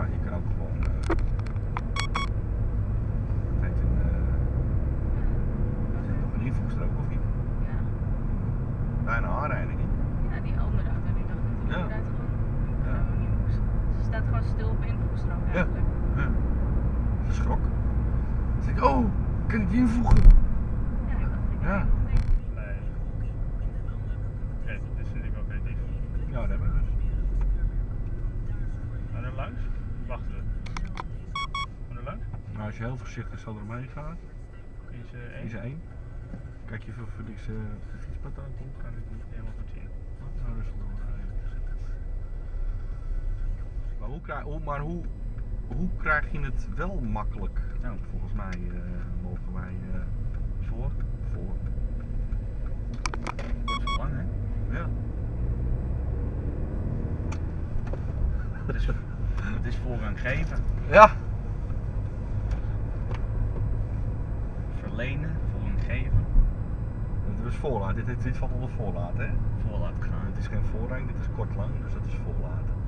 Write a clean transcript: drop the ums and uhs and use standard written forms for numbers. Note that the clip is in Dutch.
je kan ook gewoon... het heet een... is het nog een invoegstrook of niet? Ja. Bijna aanrijding, hè? Ja, die andere auto die dacht dat hij Ja. inderdaad gewoon Ja. niet moest. Ze staat gewoon stil op invoegstrook Ja. eigenlijk. Ja. Ze schrok. Toen zei ik, oh, kan ik die invoegen? Ja, ik dacht ik Ja. Nee. Oké, dit vind ik ook niet. Ja, dat hebben we dus. Gaan we er langs? Wachten we. Gaan we er langs? Nou, als je heel voorzichtig zo eromheen gaat, Is één? is er één. Kijk je of er deze fietspad aankomt, Kan ik niet helemaal goed zien. nou rustig doorrijden. Maar hoe krijg je het wel makkelijk? Nou, volgens mij mogen wij voor. Wordt zo lang, hè? Ja. Het is voorrang geven. Ja. Verlenen, voorrang geven. Dit is voorlaat. Dit valt onder voorlaat, hè? Voor laten gaan. Het is geen voorrang, dit is kort lang, dus dat is voorlaat.